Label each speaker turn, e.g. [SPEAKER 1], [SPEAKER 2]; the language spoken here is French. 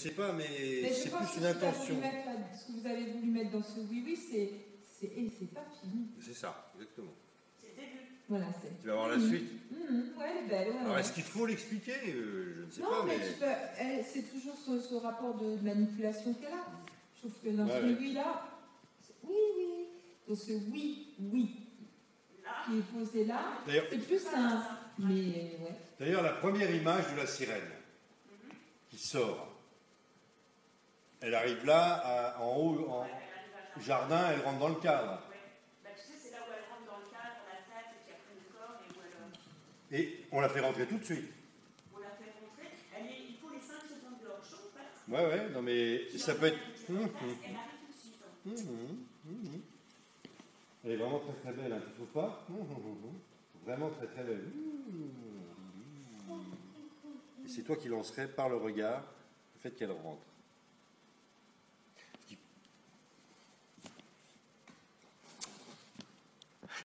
[SPEAKER 1] Je sais pas, mais
[SPEAKER 2] je
[SPEAKER 1] c'est
[SPEAKER 2] pense
[SPEAKER 1] plus
[SPEAKER 2] que
[SPEAKER 1] une intention.
[SPEAKER 2] ce que vous avez voulu mettre dans ce oui-oui, c'est pas fini.
[SPEAKER 1] C'est ça, exactement.
[SPEAKER 3] C'est le début.
[SPEAKER 2] Voilà,
[SPEAKER 1] Tu vas voir la suite.
[SPEAKER 2] Ouais, elle est belle. Ouais,
[SPEAKER 1] Alors,
[SPEAKER 2] ouais.
[SPEAKER 1] est-ce qu'il faut l'expliquer? Je ne sais
[SPEAKER 2] Non,
[SPEAKER 1] pas,
[SPEAKER 2] mais
[SPEAKER 1] mais...
[SPEAKER 2] c'est toujours ce rapport de manipulation qu'elle a. Je trouve que dans ce oui-là, oui, oui. Dans ce oui, oui, qui est posé là, c'est plus un... Mais, ouais.
[SPEAKER 1] D'ailleurs, la première image de la sirène qui sort, elle arrive là, en haut, en jardin, elle rentre dans le cadre.
[SPEAKER 3] Bah, tu sais, c'est là où elle rentre dans le cadre, la tête, et puis après le corps, et où elle...
[SPEAKER 1] Et on la fait rentrer tout de suite.
[SPEAKER 3] On la fait rentrer. Il faut les 5 secondes de hors-champ, en fait.
[SPEAKER 1] Ouais, non mais ça peut être...
[SPEAKER 3] Elle arrive tout de suite.
[SPEAKER 1] Elle est vraiment très très belle, hein, tu trouves pas? Vraiment très très belle. Et c'est toi qui lancerais par le regard le fait qu'elle rentre.